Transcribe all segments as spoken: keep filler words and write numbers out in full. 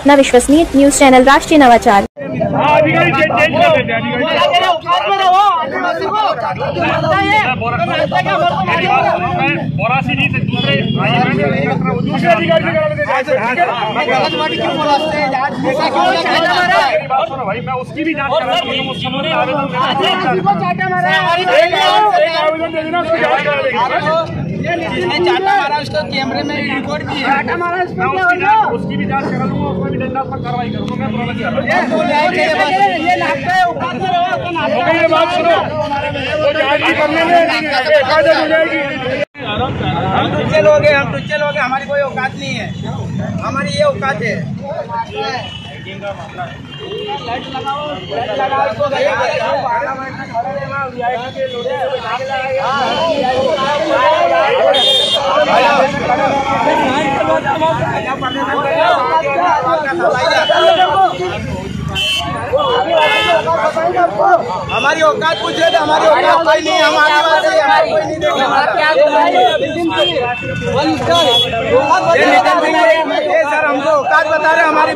अपना विश्वसनीय news channel राष्ट्रीय नवाचार। उसकी भी जांच जिसने चाटा मारा उसको कैमरे में रिकॉर्ड किया, चाटा मारा उसकी भी जांच करा लूंगा, उसमें भी दंडात्मक कार्रवाई करूंगा मैं। ये बात सुनो, वो जांच करने में हिफाजत हो जाएगी। हम टुच्चे लोग हैं, हम टुच्चे लोग हैं, हमारी कोई औकात नहीं है, हमारी ये औकात है। लाइट लगाओ, लाइट लगाओ इसको। हमारी औकात पूछ रहे थे, हमारी औकात कोई नहीं, हम आदिवासी हमारी कोई नहीं देगा। सर हमको औकात बता रहे हमारी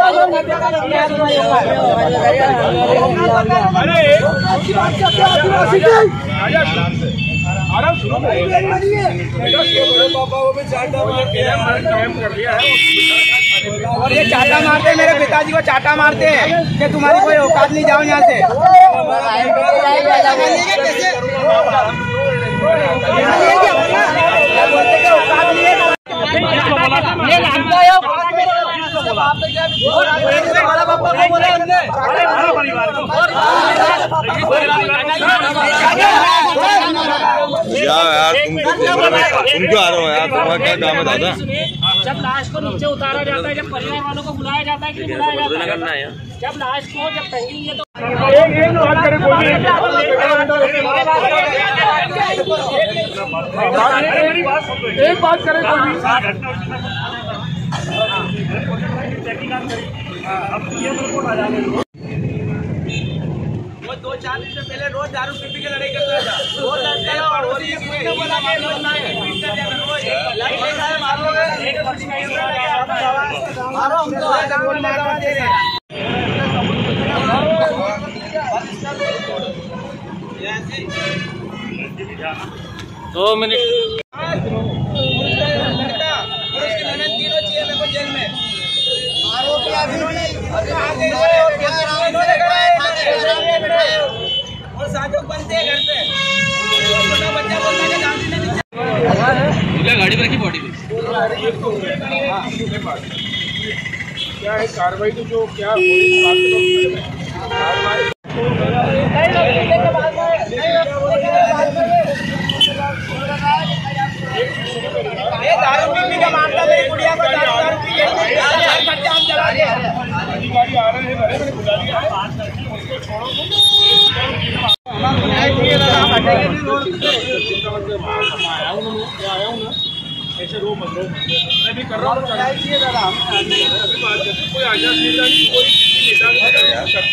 और ये चाटा मारते हैं, मेरे पिताजी को चाटा मारते हैं कि तुम्हारी कोई औकात नहीं, जाओ यहाँ से। यार तुमको कैमरे में तुम क्यों आ रहे हो यार, तुम्हारा क्या काम है दादा? जब लाश को नीचे उतारा जाता है, जब परिवार वालों को बुलाया जाता है कि बुलाया जाता है, जब लाश को जब टंगी है तो एक बात करें वो दो चार दिन से पहले रोज दारू पी पी के लड़ाई करता था, रोज लड़ते हैं और रोज दो मिनट तीनों चाहिए मेरे को जेल में। और साजोक बनते हैं घर पे, छोटा बच्चा बोलता है गाड़ी पर रखी बॉडी में क्या है कार्रवाई, तो जो क्या दारू पीने का मामला, मेरी गुड़िया को दारू दारू पी अधिकारी आ रहे हैं, बड़े बड़े बुला लिया है, उसको छोड़ो ऐसे रो मत रो, मैं भी कर रहा हूँ, चाहिए दादा हम बात करते, कोई आजाद नेता नहीं, कोई किसी नेता नहीं करते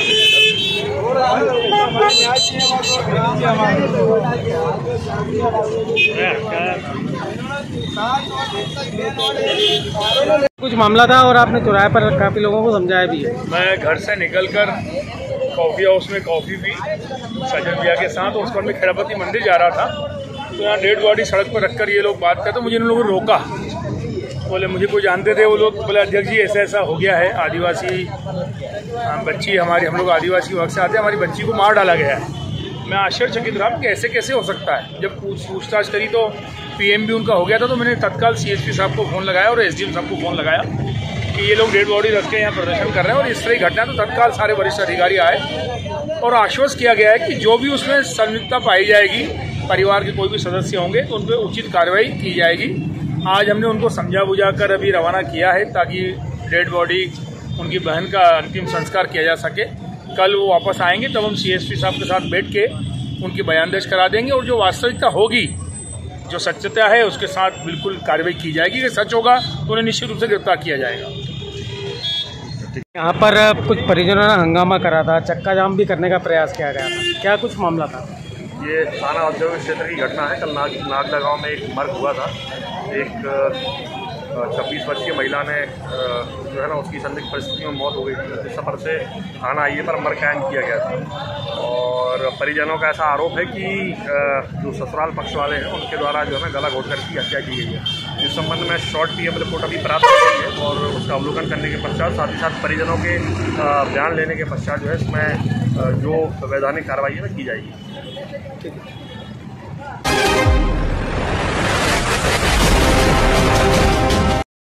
कुछ मामला था और आपने चौराहे पर काफी लोगों को समझाया भी है। मैं घर से निकलकर कॉफ़ी हाउस में कॉफ़ी पी सजन भैया के साथ, और उसके बाद में खेड़ापति मंदिर जा रहा था, तो यहाँ डेड बॉडी सड़क पर रखकर ये लोग बात करते, तो मुझे इन लोगों ने रोका, बोले मुझे कोई जानते थे वो लोग, बोले अध्यक्ष जी ऐसा ऐसा हो गया है, आदिवासी बच्ची हमारी, हम लोग आदिवासी वर्ग से आते हैं, हमारी बच्ची को मार डाला गया है। मैं आश्चर्यचकित रहा कि ऐसे कैसे हो सकता है। जब पूछ पूछताछ करी तो पीएम भी उनका हो गया था, तो मैंने तत्काल सीएसपी साहब को फ़ोन लगाया और एसडीएम साहब को फ़ोन लगाया कि ये लोग डेड बॉडी रख के यहाँ प्रदर्शन कर रहे हैं और इस तरह की घटना, तो तत्काल सारे वरिष्ठ अधिकारी आए और आश्वस्त किया गया है कि जो भी उसमें संलिप्तता पाई जाएगी, परिवार के कोई भी सदस्य होंगे तो उन पर उचित कार्रवाई की जाएगी। आज हमने उनको समझा बुझा कर अभी रवाना किया है ताकि डेड बॉडी उनकी बहन का अंतिम संस्कार किया जा सके। कल वो वापस आएंगे तब हम सीएसपी साहब के साथ बैठ के उनकी बयान दर्ज करा देंगे और जो वास्तविकता होगी, जो सत्यता है, उसके साथ बिल्कुल कार्रवाई की जाएगी। अगर सच होगा तो उन्हें निश्चित रूप से गिरफ्तार किया जाएगा। यहाँ पर कुछ परिजनों ने हंगामा करा था, चक्का जाम भी करने का प्रयास किया गया था, क्या कुछ मामला था? ये थाना औद्योगिक क्षेत्र की घटना है। कल नाग नागदा गाँव में एक मर्ग हुआ था, एक छब्बीस वर्षीय महिला ने जो है ना उसकी संदिग्ध परिस्थितियों में मौत हो गई थी। इस सफर से थाना आईए पर अमर कायम किया गया था और परिजनों का ऐसा आरोप है कि जो ससुराल पक्ष वाले हैं उनके द्वारा जो है ना गला घोट करके हत्या की गई है। इस संबंध में शॉर्ट पीएम रिपोर्ट अभी प्राप्त की गई है और उसका अवलोकन करने के पश्चात साथ ही साथ परिजनों के बयान लेने के पश्चात जो है इसमें जो वैधानिक कार्रवाई है की जाएगी। ठीक है।